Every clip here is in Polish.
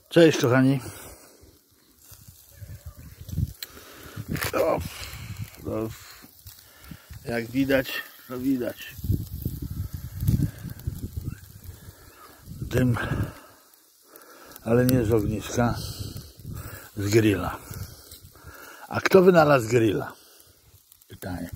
Cześć kochani. Jak widać, to widać dym, ale nie z ogniska, z grilla. A kto wynalazł grilla? Pytanie.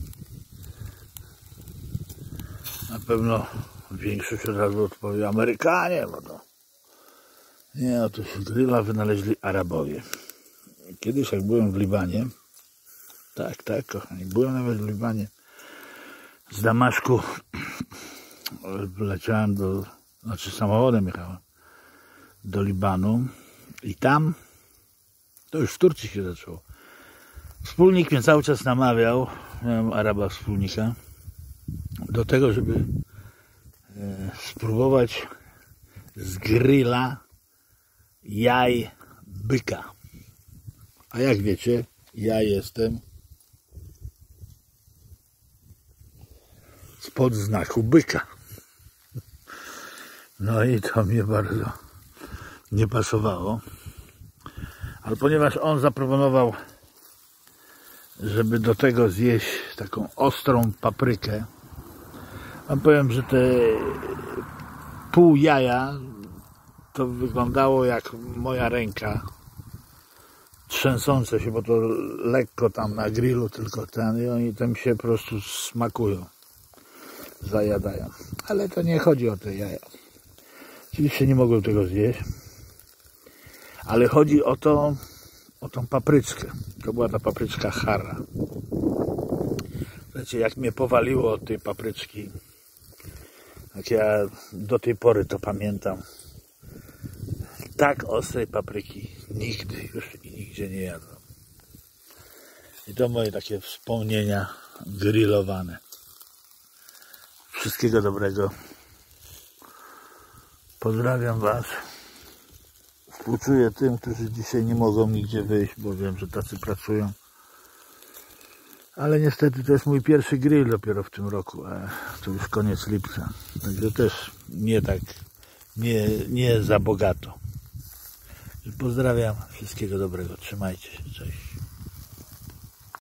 Na pewno większość od razu odpowie Amerykanie, bo to nie, otóż grilla wynaleźli Arabowie. Kiedyś jak byłem w Libanie, tak kochani, byłem nawet w Libanie, z Damaszku leciałem samochodem jechałem do Libanu i tam, to już w Turcji się zaczęło. Wspólnik mnie cały czas namawiał, miałem Araba wspólnika, do tego, żeby spróbować z grilla jaj byka. A jak wiecie, ja jestem spod znaku byka. No i to mnie bardzo nie pasowało. Ale ponieważ on zaproponował, żeby do tego zjeść taką ostrą paprykę, wam powiem, że te pół jaja to wyglądało jak moja ręka trzęsące się, bo to lekko tam na grillu tylko ten i oni tam się po prostu smakują, zajadają. Ale to nie chodzi o te jaja. Oczywiście nie mogłem tego zjeść, ale chodzi o to, o tą papryczkę. To była ta papryczka Hara. Wiecie, jak mnie powaliło od tej papryczki, jak ja do tej pory to pamiętam, tak ostrej papryki nigdy już i nigdzie nie jadłem. I to moje takie wspomnienia grillowane. Wszystkiego dobrego. Pozdrawiam Was. Współczuję tym, którzy dzisiaj nie mogą nigdzie wyjść, bo wiem, że tacy pracują. Ale niestety to jest mój pierwszy grill dopiero w tym roku, a to już koniec lipca. Także też nie tak, nie za bogato. Pozdrawiam, wszystkiego dobrego, trzymajcie się, cześć.